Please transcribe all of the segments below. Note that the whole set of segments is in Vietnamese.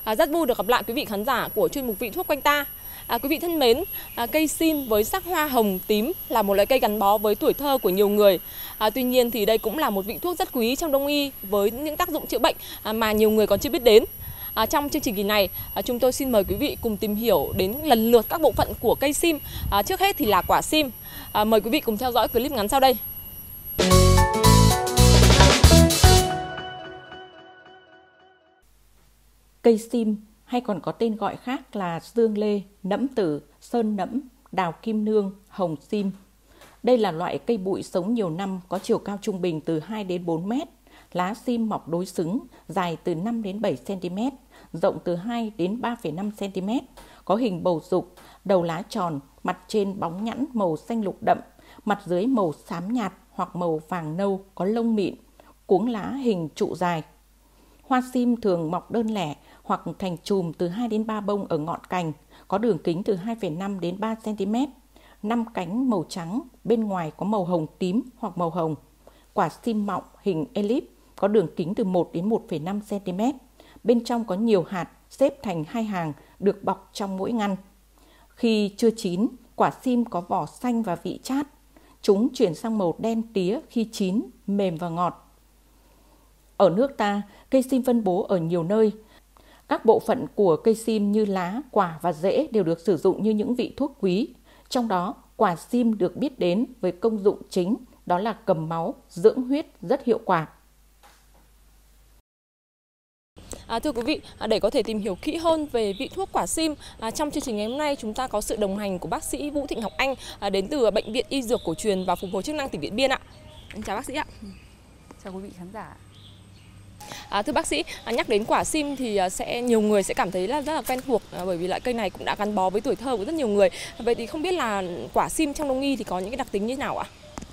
Rất vui được gặp lại quý vị khán giả của chuyên mục Vị Thuốc Quanh Ta. Quý vị thân mến, cây sim với sắc hoa hồng tím là một loại cây gắn bó với tuổi thơ của nhiều người. Tuy nhiên thì đây cũng là một vị thuốc rất quý trong đông y với những tác dụng chữa bệnh mà nhiều người còn chưa biết đến. Trong chương trình kỳ này, chúng tôi xin mời quý vị cùng tìm hiểu đến lần lượt các bộ phận của cây sim. Trước hết thì là quả sim. Mời quý vị cùng theo dõi clip ngắn sau đây. Cây sim hay còn có tên gọi khác là dương lê, nẫm tử, sơn nẫm, đào kim nương, hồng sim. Đây là loại cây bụi sống nhiều năm, có chiều cao trung bình từ 2 đến 4 mét. Lá sim mọc đối xứng, dài từ 5 đến 7 cm, rộng từ 2 đến 3,5 cm, có hình bầu dục, đầu lá tròn, mặt trên bóng nhẵn màu xanh lục đậm, mặt dưới màu xám nhạt hoặc màu vàng nâu, có lông mịn, cuống lá hình trụ dài. Hoa sim thường mọc đơn lẻ hoặc thành chùm từ 2 đến 3 bông ở ngọn cành, có đường kính từ 2,5 đến 3 cm, 5 cánh màu trắng, bên ngoài có màu hồng tím hoặc màu hồng. Quả sim mọng hình elip, có đường kính từ 1 đến 1,5 cm, bên trong có nhiều hạt xếp thành 2 hàng được bọc trong mỗi ngăn. Khi chưa chín, quả sim có vỏ xanh và vị chát. Chúng chuyển sang màu đen tía khi chín, mềm và ngọt. Ở nước ta, cây sim phân bố ở nhiều nơi. Các bộ phận của cây sim như lá, quả và rễ đều được sử dụng như những vị thuốc quý. Trong đó, quả sim được biết đến với công dụng chính, đó là cầm máu, dưỡng huyết rất hiệu quả. Thưa quý vị, để có thể tìm hiểu kỹ hơn về vị thuốc quả sim, trong chương trình ngày hôm nay chúng ta có sự đồng hành của bác sĩ Vũ Thị Ngọc Anh đến từ Bệnh viện Y Dược Cổ truyền và Phục hồi chức năng tỉnh Điện Biên ạ. Chào bác sĩ ạ. Chào quý vị khán giả. Thưa bác sĩ, nhắc đến quả sim thì nhiều người sẽ cảm thấy là rất là quen thuộc, bởi vì loại cây này cũng đã gắn bó với tuổi thơ của rất nhiều người. Vậy thì không biết là quả sim trong đông y thì có những cái đặc tính như thế nào ạ?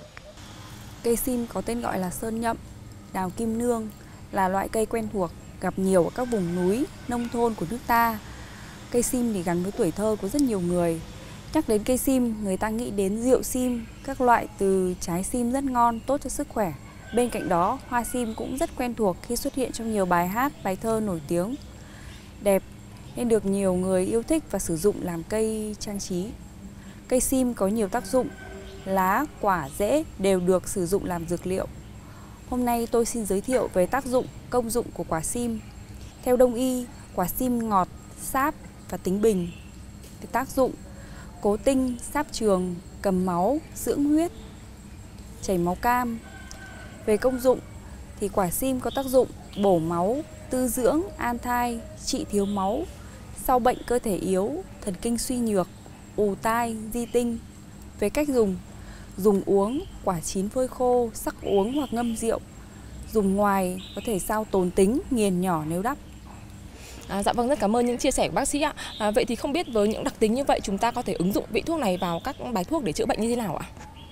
Cây sim có tên gọi là sơn nhậm, đào kim nương, là loại cây quen thuộc, gặp nhiều ở các vùng núi, nông thôn của nước ta. Cây sim thì gắn với tuổi thơ của rất nhiều người. Nhắc đến cây sim, người ta nghĩ đến rượu sim, các loại từ trái sim rất ngon, tốt cho sức khỏe. Bên cạnh đó, hoa sim cũng rất quen thuộc khi xuất hiện trong nhiều bài hát, bài thơ nổi tiếng, đẹp nên được nhiều người yêu thích và sử dụng làm cây trang trí. Cây sim có nhiều tác dụng, lá, quả, rễ đều được sử dụng làm dược liệu. Hôm nay tôi xin giới thiệu về tác dụng, công dụng của quả sim. Theo đông y, quả sim ngọt, sáp và tính bình. Về tác dụng, cố tinh, sáp trường, cầm máu, dưỡng huyết, chảy máu cam. Về công dụng thì quả sim có tác dụng bổ máu, tư dưỡng, an thai, trị thiếu máu, sau bệnh cơ thể yếu, thần kinh suy nhược, ù tai, di tinh. Về cách dùng uống, quả chín phơi khô, sắc uống hoặc ngâm rượu. Dùng ngoài có thể sao tồn tính, nghiền nhỏ nếu đắp. Dạ vâng, rất cảm ơn những chia sẻ của bác sĩ ạ. Vậy thì không biết với những đặc tính như vậy chúng ta có thể ứng dụng vị thuốc này vào các bài thuốc để chữa bệnh như thế nào ạ?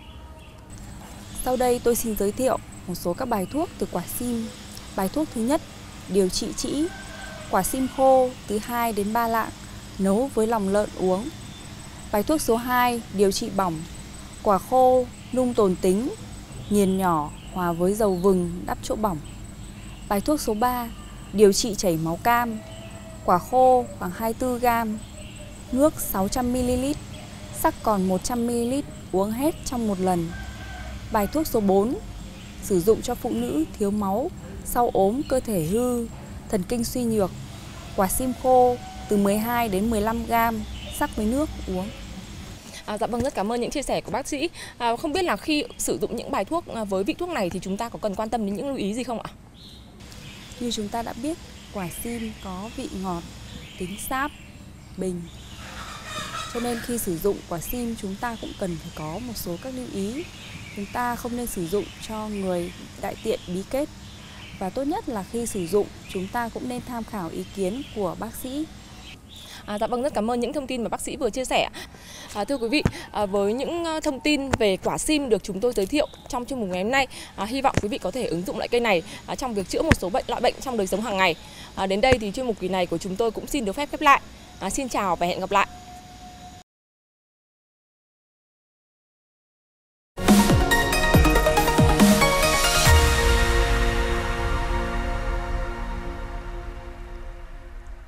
Sau đây tôi xin giới thiệu một số các bài thuốc từ quả sim. Bài thuốc thứ nhất, điều trị trĩ. Quả sim khô từ 2 đến 3 lạng, nấu với lòng lợn uống. Bài thuốc số 2, điều trị bỏng. Quả khô, nung tồn tính, nghiền nhỏ, hòa với dầu vừng đắp chỗ bỏng. Bài thuốc số 3, điều trị chảy máu cam. Quả khô khoảng 24g, nước 600ml, sắc còn 100ml, uống hết trong một lần. Bài thuốc số 4, sử dụng cho phụ nữ thiếu máu, sau ốm, cơ thể hư, thần kinh suy nhược. Quả sim khô từ 12 đến 15g, sắc với nước uống. Dạ vâng, rất cảm ơn những chia sẻ của bác sĩ. Không biết là khi sử dụng những bài thuốc với vị thuốc này thì chúng ta có cần quan tâm đến những lưu ý gì không ạ? Như chúng ta đã biết, quả sim có vị ngọt, tính sáp, bình. Cho nên khi sử dụng quả sim chúng ta cũng cần phải có một số các lưu ý. Chúng ta không nên sử dụng cho người đại tiện bí kết. Và tốt nhất là khi sử dụng chúng ta cũng nên tham khảo ý kiến của bác sĩ. Dạ vâng, rất cảm ơn những thông tin mà bác sĩ vừa chia sẻ. Thưa quý vị, với những thông tin về quả sim được chúng tôi giới thiệu trong chương mục ngày hôm nay, hy vọng quý vị có thể ứng dụng loại cây này trong việc chữa một số loại bệnh trong đời sống hàng ngày. Đến đây thì chuyên mục kỳ này của chúng tôi cũng xin được phép khép lại. Xin chào và hẹn gặp lại.